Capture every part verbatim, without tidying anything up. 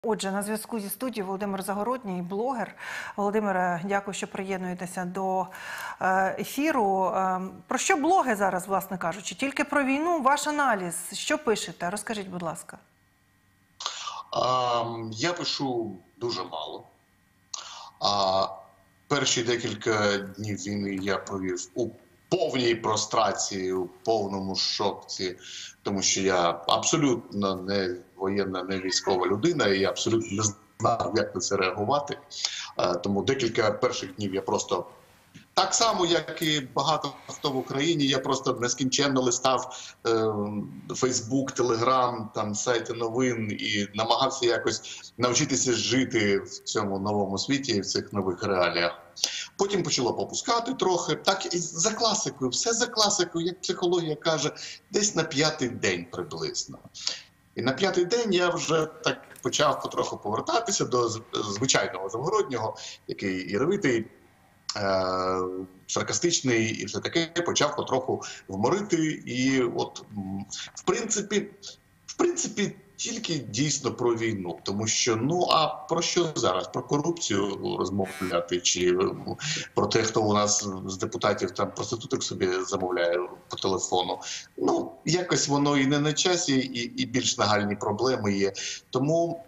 Отже, на зв'язку зі студією Володимир Загородній, блогер. Володимире, дякую, що приєднуєтеся до ефіру. Про що блоги зараз, власне кажучи? Тільки про війну, ваш аналіз. Що пишете? Розкажіть, будь ласка. А, я пишу дуже мало. А перші декілька днів війни я провів у повній прострації, у повному шоці, тому що я абсолютно не воєнна, не військова людина, і я абсолютно не знав, як на це реагувати. Тому декілька перших днів я просто, так само, як і багато хто в Україні, я просто нескінченно листав Фейсбук, Телеграм, там сайти новин і намагався якось навчитися жити в цьому новому світі і в цих нових реаліях. Потім почало попускати трохи, так і за класикою, все за класикою, як психологія каже, десь на п'ятий день приблизно. І на п'ятий день я вже так почав потроху повертатися до звичайного Загороднього, який іровитий, е саркастичний і все таке, почав потроху вморити. І от, в принципі, в принципі, тільки дійсно про війну, тому що, ну, а про що зараз? Про корупцію розмовляти, чи про те, хто у нас з депутатів там проституток собі замовляє по телефону? Ну, якось воно і не на часі, і, і більш нагальні проблеми є. Тому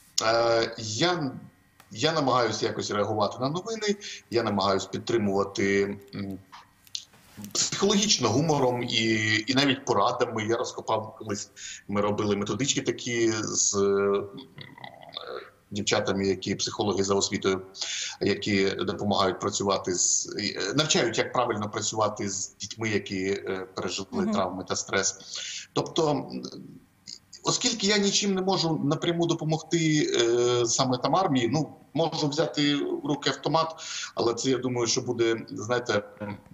е, я, я намагаюся якось реагувати на новини, я намагаюся підтримувати психологічно, гумором і, і навіть порадами. Я розкопав колись, ми робили методички такі з е, дівчатами, які психологи за освітою, які допомагають працювати з, навчають, як правильно працювати з дітьми, які е, пережили mm-hmm. травми та стрес. Тобто, оскільки я нічим не можу напряму допомогти е, саме там армії, ну, можу взяти в руки автомат, але це, я думаю, що буде, знаєте,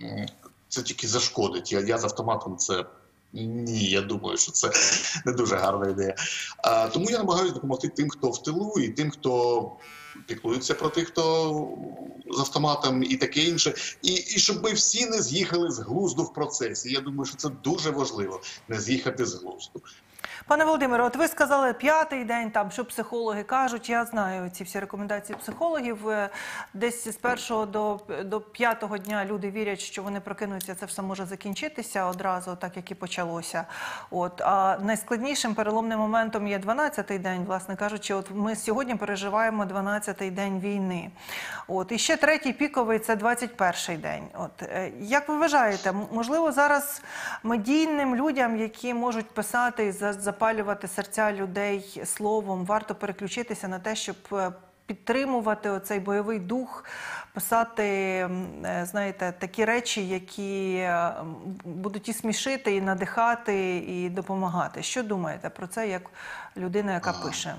це тільки зашкодить. Я, я з автоматом це... Ні, я думаю, що це не дуже гарна ідея. А, тому я намагаюся допомогти тим, хто в тилу, і тим, хто піклується про тих, хто з автоматом і таке інше. І, і щоб ми всі не з'їхали з глузду в процесі. Я думаю, що це дуже важливо, не з'їхати з глузду. Пане Володимире, от ви сказали п'ятий день, там, що психологи кажуть. Я знаю ці всі рекомендації психологів. Десь з першого до, до п'ятого дня люди вірять, що вони прокинуться, це все може закінчитися одразу, так як і почалося. От. А найскладнішим переломним моментом є дванадцятий день, власне кажучи. От ми сьогодні переживаємо дванадцятий день війни. От. І ще третій піковий – це двадцять перший день. От. Як ви вважаєте, можливо, зараз медійним людям, які можуть писати і запалювати серця людей словом, варто переключитися на те, щоб підтримувати оцей бойовий дух, писати, знаєте, такі речі, які будуть і смішити, і надихати, і допомагати. Що думаєте про це, як людина, яка пише?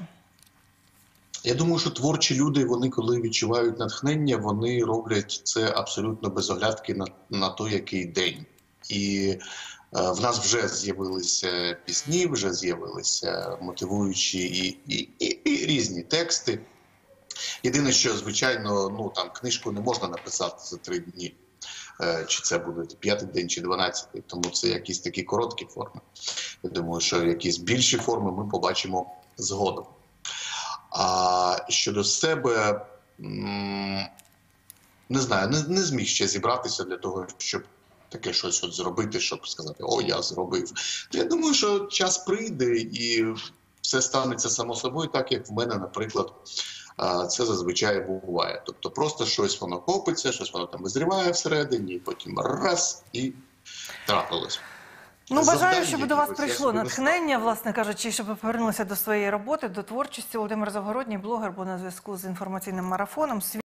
Я думаю, що творчі люди, вони коли відчувають натхнення, вони роблять це абсолютно без оглядки на, на той, який день. І в нас вже з'явилися пісні, вже з'явилися мотивуючі і, і, і, і різні тексти. Єдине, що, звичайно, ну, там, книжку не можна написати за три дні. Чи це буде п'ятий день, чи дванадцятий. Тому це якісь такі короткі форми. Я думаю, що якісь більші форми ми побачимо згодом. А щодо себе, не знаю, не, не зміг ще зібратися для того, щоб таке щось от зробити, щоб сказати, о, я зробив. Я думаю, що час прийде і все станеться само собою, так як в мене, наприклад, це зазвичай буває. Тобто просто щось воно копиться, щось воно там визріває всередині, і потім раз і трапилось. Ну, бажаю, щоб до вас прийшло натхнення, власне кажучи, щоб ви повернулися до своєї роботи, до творчості. Володимир Загородній, блогер, був на зв'язку з інформаційним марафоном.